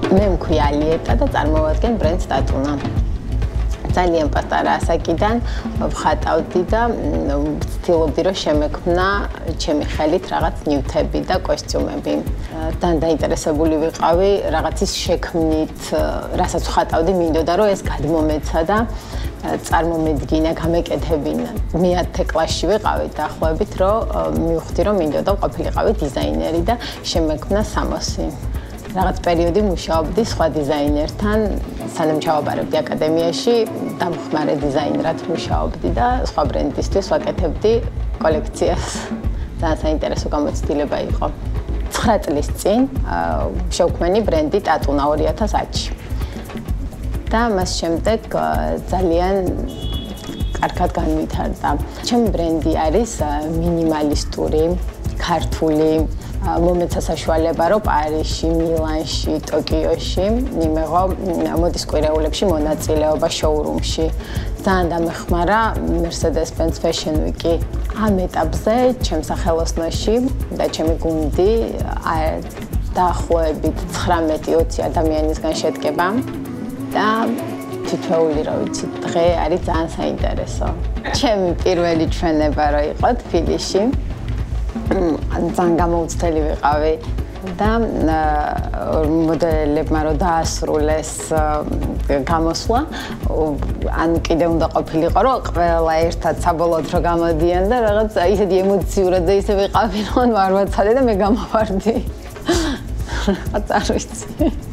მე მქვია ლიეტა და წარმოვადგენ ბრენდს ტატუნა. ძალიან პატარა ასაკიდან ვხატავდი და ვცდილობდი რომ შემექმნა ჩემი ხელით რაღაც ნივთები და კოსტიუმები. ძალიან დაინტერესებული ვიყავი რაღაცის შექმნით, რასაც ვხატავდი, მინდოდა რომ ეს გადმომეცა და წარმომედგინა, გამეკეთებინა. მე 10 კლასში ვიყავი დაახლოებით, რომ მივხვდი რომ მინდოდა ყოფილიყავი დიზაინერი და შემექმნა სამოსი. რაღაც პერიოდი მუშაობდი სხვა დიზაინერთან, სანამ ჩავაბარებდი აკადემიაში, დამხმარე დიზაინერად მუშაობდი და სხვა ბრენდისთვის ვაკეთებდი კოლექციას. ძალიან საინტერესო გამოცდილება იყო. 9 წლის წინ შევქმენი ბრენდი ტატუნა 2010-ში. და მას შემდეგ ძალიან კარგად განვითარდა. ჩემი ბრენდი არის მინიმალისტური, ქართული. მომეცა საშუალება რომ პარიზში, მილანში, ტოკიოში იმეღო მოდის კვირეულებში მონაწილეობა შოურუმში. ძალიან დამეხმარა Mercedes-Benz Fashion Week-ი. ამ ეტაპზე ჩემს სახელოსნოში და ჩემი გუნდი დაახლოებით 19-20 ადამიანისგან შედგება და თითოეული რა ვიცი დღე არის ძალიან საინტერესო. ჩემი პირველი ჩვენება რო იყო თბილისში. ძალიან გამოუცდელი ვიყავი და მოდელებმა რო დაასრულეს გამოსვლა, ან კიდე უნდა ყოფილიყო რომ ყველა ერთად საბოლოოდ რო გამოდიან და რაღაც ისეთი ემოციურად და ისე ვიყავი რომ არ ვაცადე და მე გამოვარდი. რაც არ ვიცი.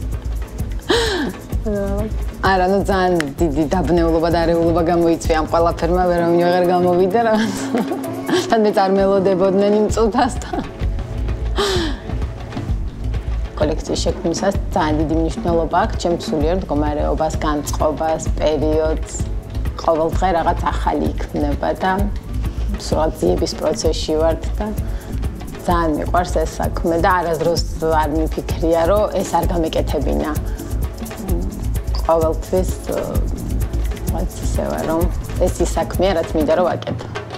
არა, ნუ ძალიან დიდი დაბნეულობა და არეულობა გამოიწვია ამ ყველაფერმა, ვერავინ აღარ გამოვიდა რაღაც. თან მე წარმელოდებოდნენ იმ წუთას და კოლექციის შექმნისას ძალიან დიდი მნიშვნელობა აქვს ჩემს სულიერ მდგომარეობას, განწყობას, პერიოდს. ყოველ დღე რაღაც ახალი იქნება და სულ ძიების პროცესში ვართ და ძალიან მიყვარს ეს საქმე და არასდროს არ მიფიქრია რომ ეს არ გამეკეთებინა. ყოველთვის რაც ისე ვარ რომ ეს ის საქმეა რაც მინდა რომ ვაკეთო.